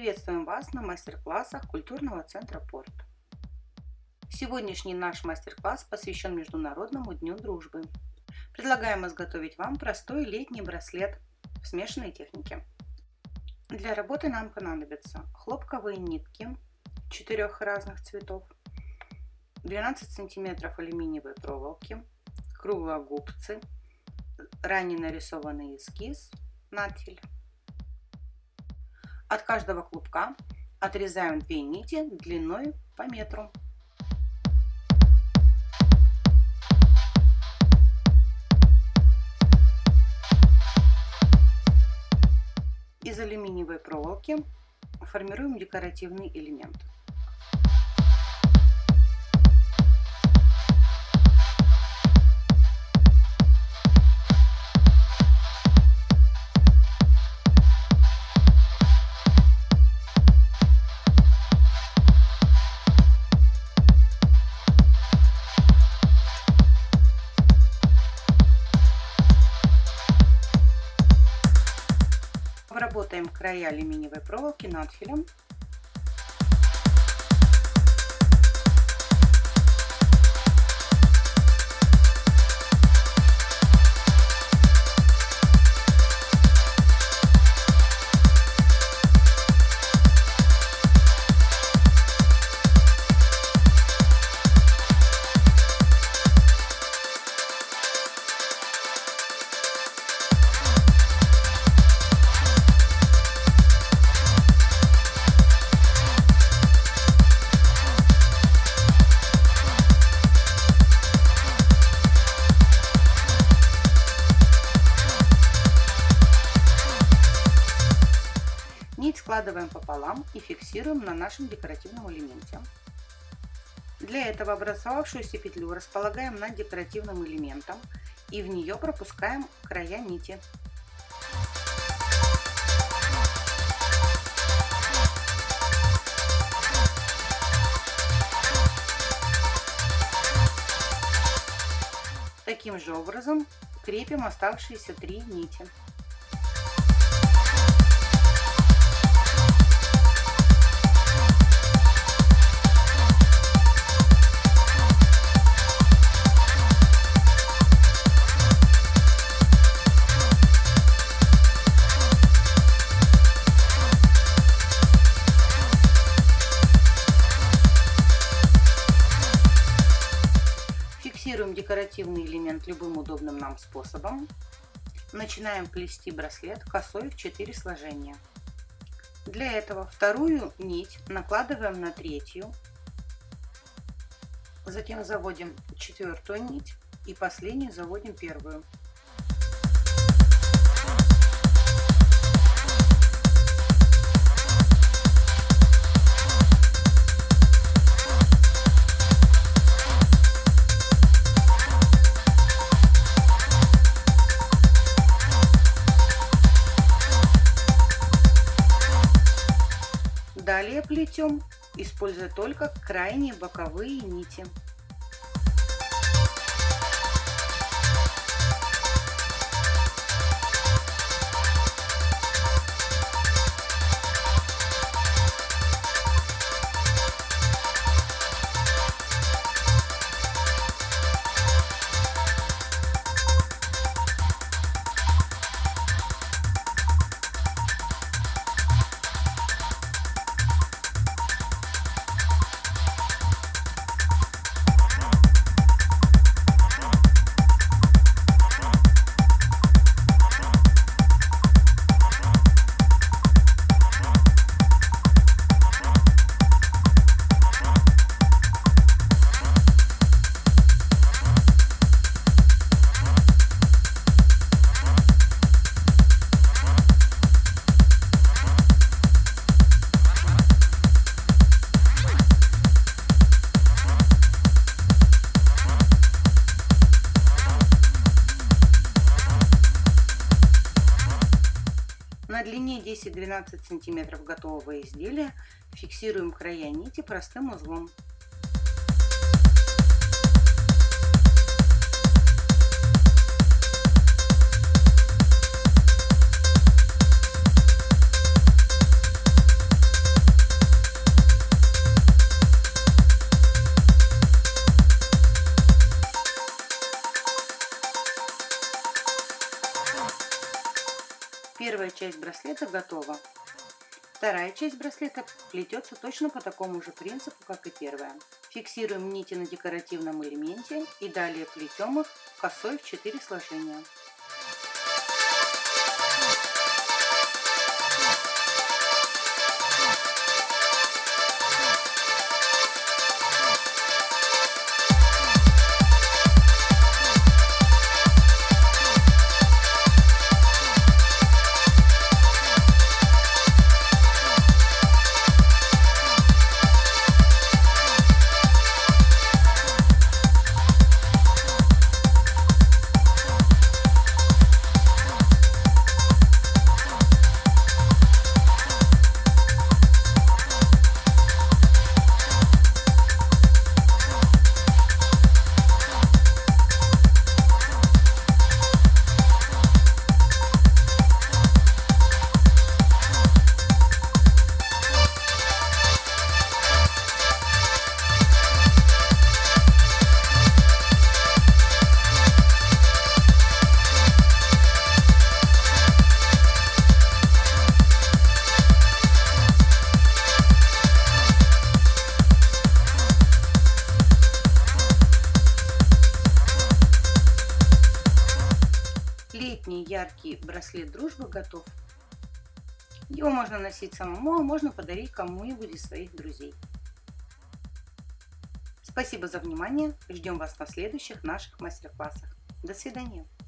Приветствуем вас на мастер-классах культурного центра «Порт». Сегодняшний наш мастер-класс посвящен Международному дню дружбы. Предлагаем изготовить вам простой летний браслет в смешанной технике. Для работы нам понадобятся хлопковые нитки 4 разных цветов, 12 см алюминиевой проволоки, круглогубцы, ранее нарисованный эскиз, надфиль. От каждого клубка отрезаем 2 нити длиной по метру. Из алюминиевой проволоки формируем декоративный элемент. Обработаем края алюминиевой проволоки надфилем. Нить складываем пополам и фиксируем на нашем декоративном элементе. Для этого образовавшуюся петлю располагаем над декоративным элементом и в нее пропускаем края нити. Таким же образом крепим оставшиеся 3 нити. Фиксируем декоративный элемент любым удобным нам способом. Начинаем плести браслет косой в 4 сложения. Для этого вторую нить накладываем на третью, затем заводим 4-ю нить и последнюю заводим 1-ю. Далее плетем, используя только крайние боковые нити. На длине 10-12 см готового изделия фиксируем края нити простым узлом. Первая часть браслета готова. Вторая часть браслета плетется точно по такому же принципу, как и первая. Фиксируем нити на декоративном элементе и далее плетем их косой в 4 сложения. Летний яркий браслет дружбы готов. Его можно носить самому, а можно подарить кому-нибудь из своих друзей. Спасибо за внимание. Ждем вас на следующих наших мастер-классах. До свидания.